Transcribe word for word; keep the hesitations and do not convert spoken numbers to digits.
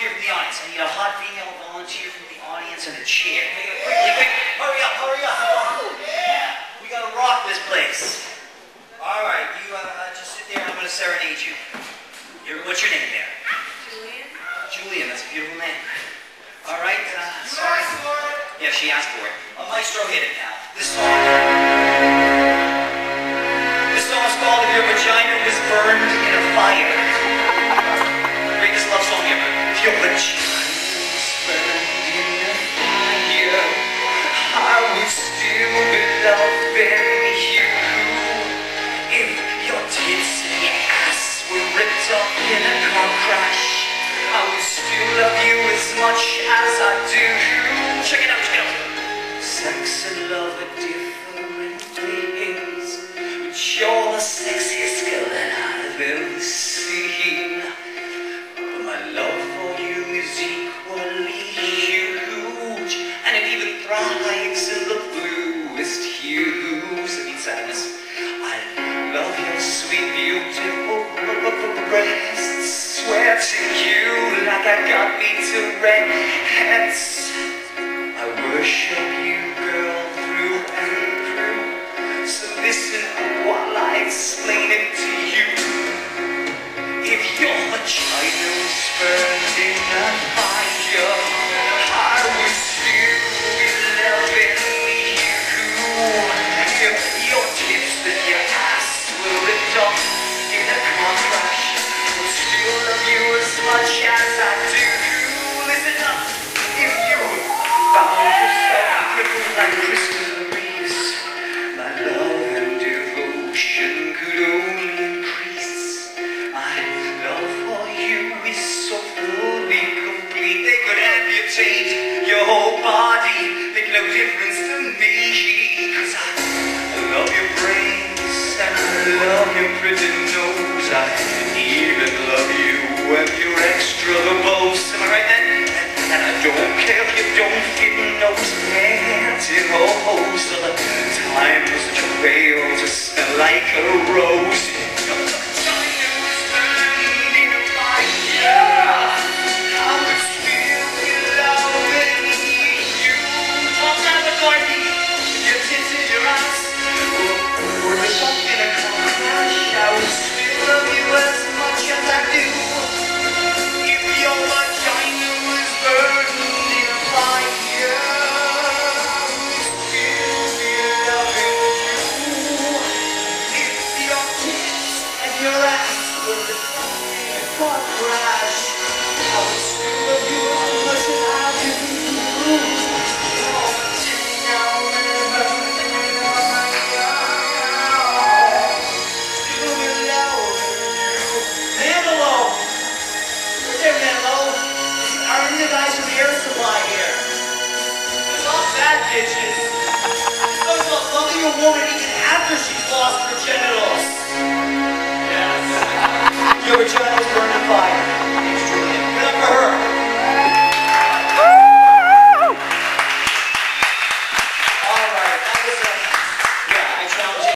volunteer from the audience. I need a hot female volunteer from the audience and a chair. Quickly, quick, hurry up, hurry up. Yeah, we gotta rock this place. All right, you uh, just sit there. I'm gonna serenade you. You're, what's your name there? Julian. Julian, that's a beautiful name. All right, uh, sorry. Yeah, she asked for it. A maestro hit it now. This song. This song is called "If Your Vagina Was Burned in a Fire." Greatest love song ever. If your vagina was burned in a fire, I would still be loving you. If your tits and your ass were ripped off in a car crash, I would still love you as much as I do. Check it out, check it out. Sex and love are different things, but you're the sexiest girl that I've ever seen. But my love for you is equally huge, and it even thrives in the bluest hues. It means sadness. I love your sweet, beautiful breasts. Swear to you like I got me to rest. I worship you, girl, through and through. So listen while I explain it to you. If your vagina was burned in a fire, I would still be loving you. If your tits and your ass were ripped off in a car crash, I would still love you as much as I do. Listen up. If you found yourself crippled like Christopher Reeves, my love and devotion could only increase. My love for you is so fully complete. They could amputate your whole body, make no difference to me. Cause I, I love your brains and I love your pretty nose. I even love you when you're extra verbose. Am I right then? And I don't care if you don't fit those pantyhose. So the time was such a fail to smell like a rose. Your vagina was burned in a fire. I would still be loving you. All time McCarthy, your tits and your eyes were ripped off in a car crash. I would still love you as much as I do. If your vagina was burned in a fire, I would still be loving you. If your tits and your ass were ripped off in a car crash, I would still love you as much as I do. Oh, tell me now, whenever, whenever, still be loving you. Manilow! Where's there, Manilow? Are any of the guys from the air supply here? There's all bad bitches. This goes about loving a woman even after she's lost her genitals. Yes. Your vagina was burned in fire.